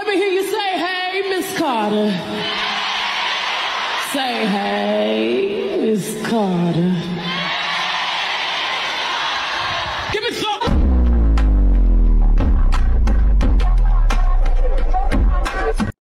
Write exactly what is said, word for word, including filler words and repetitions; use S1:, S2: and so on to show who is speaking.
S1: me hear you say, hey, Miss Carter. Say, hey, Miss Carter.